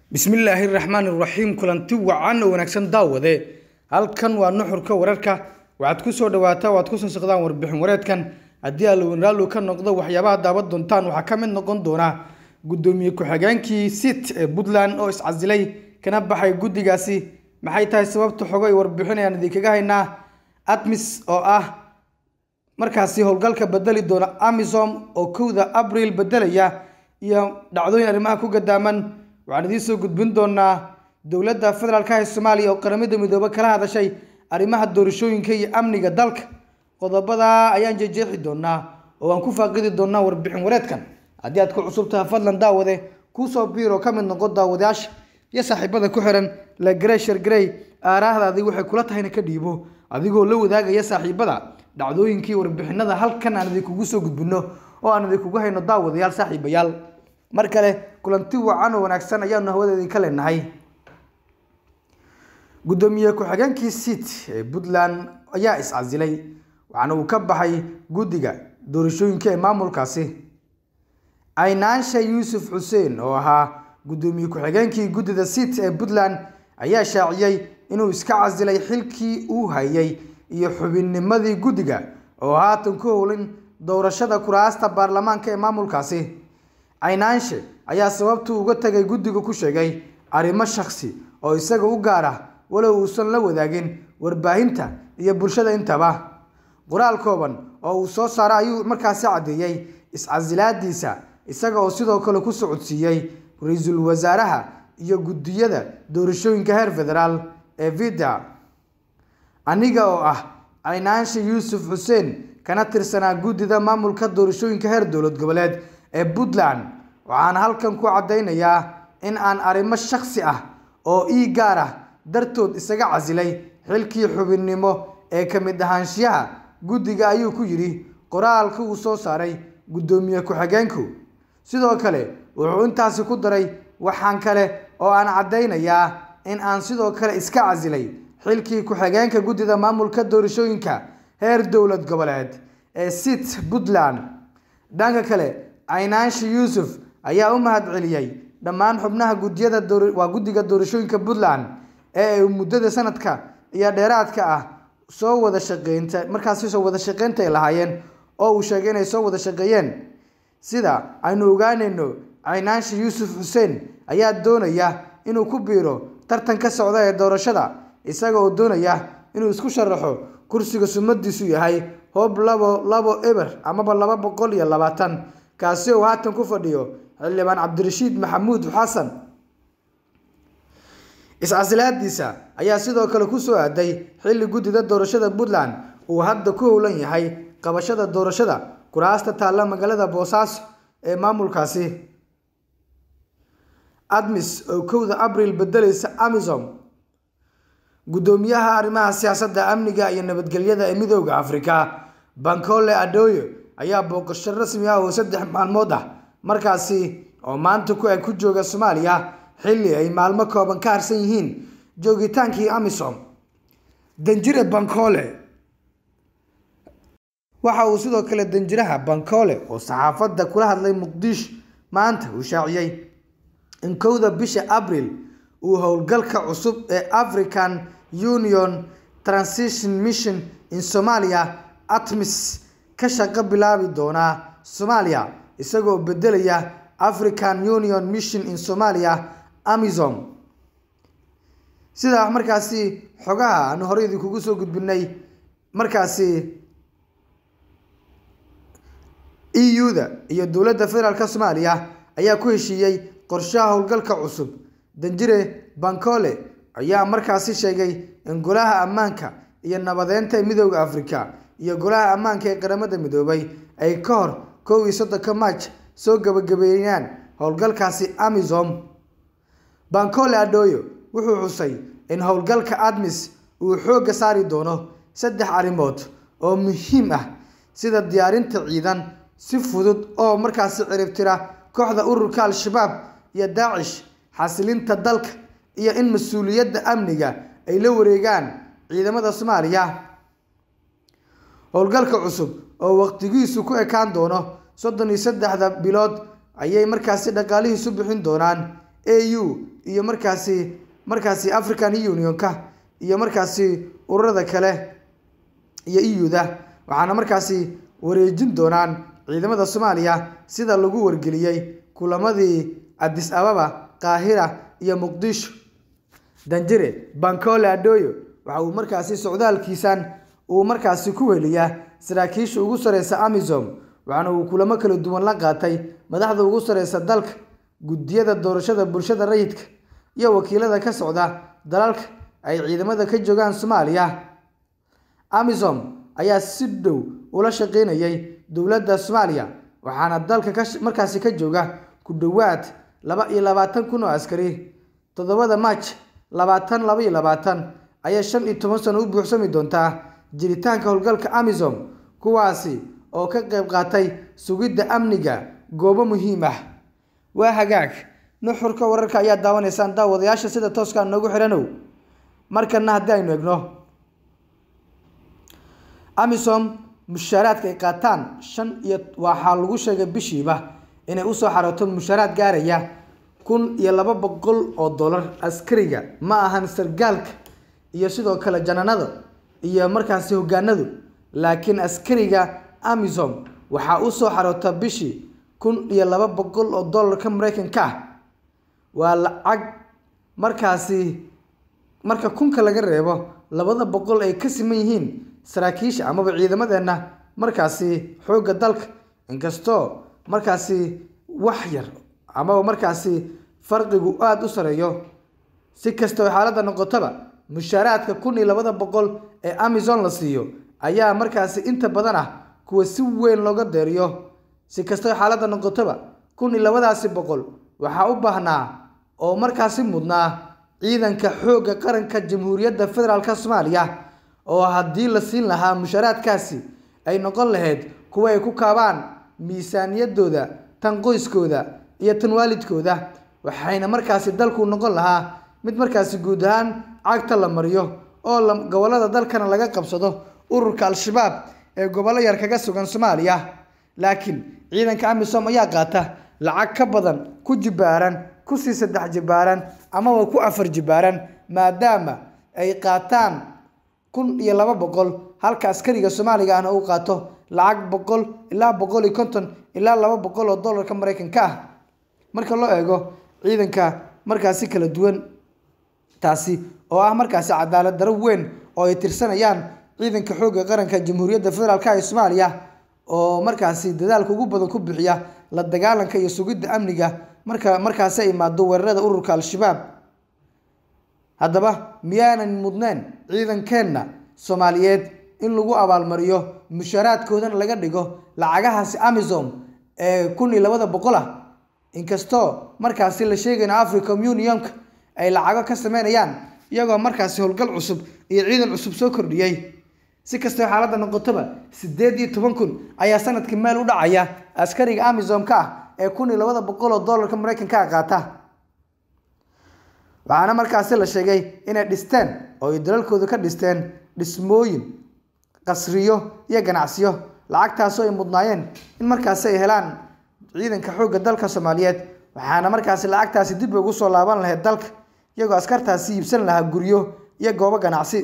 bismillaahi raxmaani raxiim kulanti wacan oo wanaagsan daawade halkan waa nuxurka wararka waxaad ku soo dhawaataa waad ku soo socdaan warbixin wareedkan haddii alwinraalo ka noqdo waxyaabaha daawad doontaan waxaa ka mid noqon doona gudoomiye ku-xigeenkii sit ee Puntland oo iscasilay kana baxay guddigaasi maxay tahay sababta xogo ay warbixinayaan idinkaga haynaa ATMIS oo markaasi howlgalka bedeli doona AMISOM oo 1 Abriil bedelaya iyo dhacdooyin arrimaha ku gadaaman waxaan idin soo gudbin doonaa dawladda federaalka ee Soomaaliya oo qaramada midoobay kala hadashay arrimaha doorashooyinka iyo amniga dalka qodobada ayaan jeexi doonaa oo aan ku faaqidi doonaa warbixin wareedkan haddii aad ku cusub tahay fadlan daawade ku soo biiro ka mid noqo daawadayaasha iyo saaxiibada ku xiran la Greshar Grey aaraahdaadii waxay kula tahayna ka dhiibo adigoo la wadaagaya saaxiibada dhacdooyinkii warbixinada halkan aan idinku soo gudbino oo aan idinku hayno daawadayaal saaxiibayaal mar kale kulanti wacan oo wanaagsan ayaanu hawadeedii ka leenahay gudoomiye ku-xigeenkii sit ee Puntland ayaa iscasilay waxaana uu ka baxay guddiga doorashooyinka ee maamulkaasi Aynaansha Yuusuf Xuseen oo ahaa gudoomiye ku-xigeenkii guddida sit ee Puntland ayaa shaaciyay inuu iska casilay xilkii uu hayay iyo xubinnimadii guddiga oo haatan ku howlan doorashada kuraasta baarlamaanka ee maamulkaasi Aynaansha ayaa sababtu uga tagay guddiga ku sheegay arrimo shakhsi oo isaga u gaar ah walow uusan la wadaagin warbaahinta iyo bulshada intaba qoraal kooban oo uu soo saaray ayuu markaasi cadeeyay iscasilaadiisa isaga oo sidoo kale ku socodsiiyay ra'iisul wasaaraha iyo guddiyada doorashooyinka heer federaal ee vida aniga oo Aynaansha Yuusuf Xuseen kana tirsanaa guddida maamulka doorashooyinka heer dowlad goboleed ee Puntland waxaan halkan ku cadeynayaa in aan arrimo shakhsi ah oo ii gaar ah dartood isaga casilay xilkii xubinnimo ee ka mid ahaanshiyaha guddiga ayuu ku yiri qoraalka uu soo saaray gudoomiye ku-xigeenku sidoo kale wuxuu intaasi ku daray waxaan kale oo aan cadeynayaa in aan sidoo kale iska casilay xilkii ku-xigeenka guddida maamulka doorashooyinka heer dowlad goboleed ee sit Puntland dhanka kale Aynaansha Yuusuf ayaa u mahadceliyay dhammaan xubnaha guddiga doorashooyinka Puntland ee muddada sanadka iyo dheeraadka soo wada shaqeynta lahaayeen oo uu sheegay inay soo wada shaqeeyeen sida aynu ogaanayno Aynaansha Yuusuf Xuseen ayaa doonaya inuu ku biiro tartanka socda ee doorashada isaga oo doonaya inuu isku sharaxo kursiga sumadiisu yahay hoob 2 eber ama 220 kaasi oo haatan ku fadhiyo xildhibaan Cabdirashiid Maxamuud Xasan iscasilaadiisa ayaa sidoo kale ku soo aaday xilli guddida doorashada Puntland uu hadda ku howlan yahay qabashada doorashada kuraasta taalla magaalada Boosaaso ee maamulkaasi ATMIS oo 1 Abriil bedelaysa AMISOM gudoomiyaha arrimaha siyaasadda amniga iyo nabadgelyada ee Midowga Afrika Bankole Adeoye ayaa booqasho rasmi ah oo 3 maalmood markaasi oo maanta ku jooga Soomaaliya xilli ay maalmo kooban ka harsan yihiin joogitaankii AMISOM danjire Bankole waxa uu sidoo kale danjiraha Bankole oo saxaafadda kula hadlay Muqdisho maanta uu shaaciyay in 1 bisha Abriil uu howlgalka cusub ee African Union Transition Mission in Somalia ATMIS ka shaqo bilaabi doona Soomaaliya isagoo bedelaya African Union Mission in Somalia AMISOM sida markaasi xogaha aan hore idinku soo gudbinay markaasi EU-da iyo dawladda federaalka Soomaaliya ayaa ku heshiiyay qorshaha howlgalka cusub danjire Bankole ayaa markaasi sheegay in golaha ammaanka iyo nabadeynta Midowga Afrika iyo golaha ammaanka ee qaramada midoobay ay ka hor 31 March soo gabagabeeyaan howlgalkaasi AMISOM Bankole Adeoye wuxuu xusay in howlgalka ATMIS uu xoog saari doono 3 arrimood oo muhiim ah sida diyaarinta ciidan si fudud oo markaasi ciribtira kooxda ururka Al-Shabaab iyo Daesh xasilinta dalka iyo in mas'uuliyadda amniga ay la wareegaan ciidamada Soomaaliya howlgalka cusub oo waqtigiisu ku ekaan doono 33 bilood ayay markaasi dhaqaalihiisu bixin doonaan AU iyo markaasi African Unionka iyo markaasi ururada kale iyo EU-da waxaana markaasi wareejin doonaan ciidamada Soomaaliya sida lagu wargeliyay kulamadii Addis Ababa, Qaahira iyo Muqdisho. Danjire Bankole Adeoye waxa uu markaasi socdaalkiisan uu markaasi ku weliyaa saraakiisha ugu sareysa AMISOM waxaana uu kulamo kala duwan la qaatay madaxda ugu sareysa dalka, gudiyada doorashada bulshada rayidka iyo wakiilada ka socda dalalka ay ciidamada ka joogaan Soomaaliya. AMISOM ayaa si dhow ula shaqeynayay dowladda Soomaaliya waxaana dalka markaasi ka jooga ku dhawaad 22,000 oo askari. 7 March 2022 ayaa 15 sano u buuxsami doontaa jiritaanka howlgalka AMISOM kuwaasi oo ka qayb qaatay sugidda amniga goobo muhiim ah. Waa hagaag nuxurka wararka ayaa daawanaysaan daawadayaasha sida tooska noogu xiranow. markana haddii aynu eegno AMISOM mushaaraadka ay qaataan waxaa lagu sheegay bishiiba inay u soo xarooto mushaaraad gaaraya $1,200 askariga ma ahan sargaalka iyo sidoo kale jananada iyo markaasi hogaanadu laakiin askariga AMISOM waxa uu soo xaroota bishii $1,200 Mareykanka ah. waa lacag markaasi marka kunka laga reebo 200 ay ka siman yihiin saraakiisha ama ciidamadeena markaasi xooga dalka inkastoo markaasi wax yar ama markaasi farqigu aad u sareeyo. si kastoo xaaladda noqotaba mushaaraadka $1,200 ee AMISOM la siiyo ayaa markaasi inta badan ah kuwa si weyn looga deeriyo. si kastoo xaaladda noqotaba $1,200 waxa u baahnaa oo markaasi mudnaa ciidanka xooga qaranka Jamhuuriyadda Federaalka Soomaaliya oo haddii la siin lahaa mushaaraadkaasi ay noqon lahayd kuwa ay ku kaabaan miisaaniyadooda tan qoyskooda iyo tan waalidkooda waxayna markaasi dalku noqon lahaa mid markaasi guud ahaan cagta la mariyo oo gobolada dalkana laga qabsado ururka Al-Shabaab ee gobolo yar kaga sugan Soomaaliya. laakiin ciidanka AMISOM ayaa qaata lacag ka badan ku jibaaran ku sii 3 jibaaran ama ku 4 jibaaran maadaama ay qaataan $1,200 halka askariga Soomaaliga ah uu qaato lacag 100 ilaa 150 ilaa $200 Mareykanka ah. marka loo eego ciidanka markaasi kala duwan taasi oo ah markaasi cadaalad daro weyn oo ay tirsanayaan ciidanka xooga qaranka Jamhuuriyadda Federaalka Soomaaliya oo markaasi dadaalka ugu badan ku bixiya la dagaalanka iyo sugidda amniga markaasi ay imaado weerarada ururka Al-Shabaab. haddaba miyaanan mudnaan ciidankeena Soomaaliyeed in lagu abaalmariyo mushaaraadkoodana laga dhigo lacagahaasi AMISOM ee $1,200 ah inkastoo markaasi la sheegay in African Unionka ay lacago ka sameynayaan iyagoo markaasi howlgal cusub iyo ciidan cusub soo kordhiyay. si kastoo xaaladda noqotaba 18,000 ayaa sanadkii meel u dhacaya askariga AMISOM ka ah ee $1,200 Mareykanka qaata. waxaana markaasi la sheegay inay dhisteen oo ay dalalkooda ka dhisteen dhismooyin qasriyo iyo ganacsiyo lacagtaas oo ay mudnaayeen in markaasi ay helaan ciidanka xooga dalka Soomaaliyeed waxaana markaasi lacagtaasi dib ugu soo laaban lahayd dalka iyagoo askartaasi iibsan lahaa guryo iyo goobo ganacsi.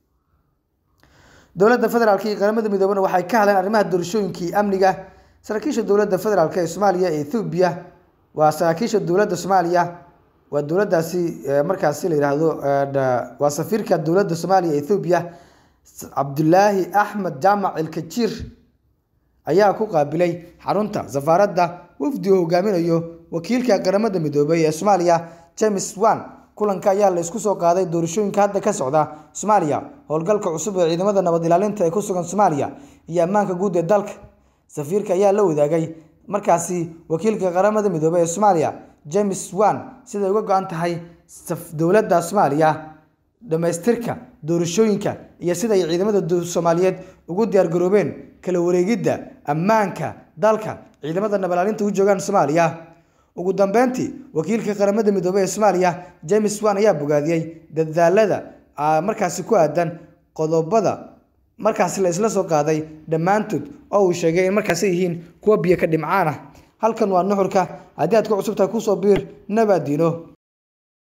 dowladda federaalka iyo qaramada midoobay waxay ka hadleen arrimaha doorashooyinka amniga. saraakiisha dowladda federaalka ee Soomaaliya ee Ethiopia waa saraakiisha dowladda Soomaaliya waa dowladdaasi markaasi la yiraahdo waa safiirka dowladda Soomaaliya ee Ethiopia Abdullaahi Axmed Jaamac Elkajir ayaa ku qaabilay xarunta safaaradda wafdi hogaaminayo wakiilka qaramada midoobay ee Soomaaliya James Wan. kulanka ayaa la isku soo qaaday doorashooyinka hadda ka socda Soomaaliya, howlgalka cusub ee ciidamada nabad ilaalinta ee ku sugan Soomaaliya iyo ammaanka guud ee dalka. safiirka ayaa la wadaagay markaasi wakiilka qaramada midoobay ee Soomaaliya James Wan sida uga go'an tahay dowladda Soomaaliya dhameystirka doorashooyinka iyo sida ay ciidamada Soomaaliyeed ugu diyaar garoobeen kala wareegidda ammaanka dalka ciidamada nabad ilaalinta u joogan Soomaaliya. ugu dambeyntii wakiilka qaramada midoobay ee Soomaaliya James Wan ayaa bogaadiyay dadaalada markaasi ku aadan qodobada markaasi la isla soo qaaday dhamaantood oo uu sheegay in markaasi yihiin kuwa biyo ka dhimcaan ah. halkan waa nuxurka haddii aad ku cusubtahay ku soo biir nabadino.